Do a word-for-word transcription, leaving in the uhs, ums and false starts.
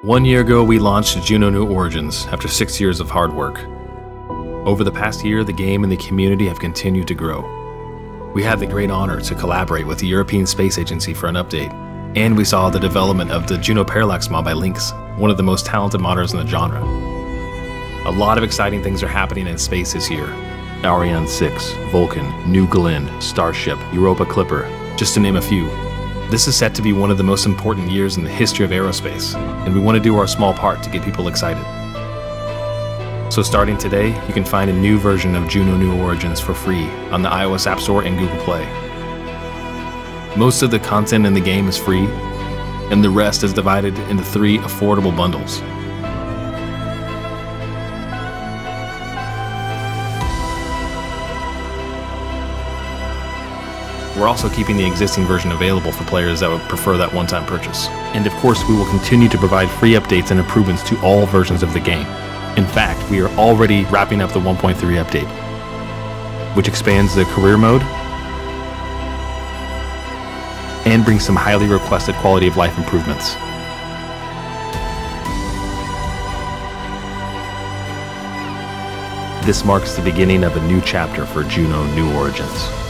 One year ago, we launched Juno New Origins after six years of hard work. Over the past year, the game and the community have continued to grow. We had the great honor to collaborate with the European Space Agency for an update, and we saw the development of the Juno Parallax mod by Lynx, one of the most talented modders in the genre. A lot of exciting things are happening in space this year. Ariane six, Vulcan, New Glenn, Starship, Europa Clipper, just to name a few. This is set to be one of the most important years in the history of aerospace, and we want to do our small part to get people excited. So starting today, you can find a new version of Juno New Origins for free on the iOS App Store and Google Play. Most of the content in the game is free, and the rest is divided into three affordable bundles. We're also keeping the existing version available for players that would prefer that one-time purchase. And of course, we will continue to provide free updates and improvements to all versions of the game. In fact, we are already wrapping up the one point three update, which expands the career mode and brings some highly requested quality of life improvements. This marks the beginning of a new chapter for Juno New Origins.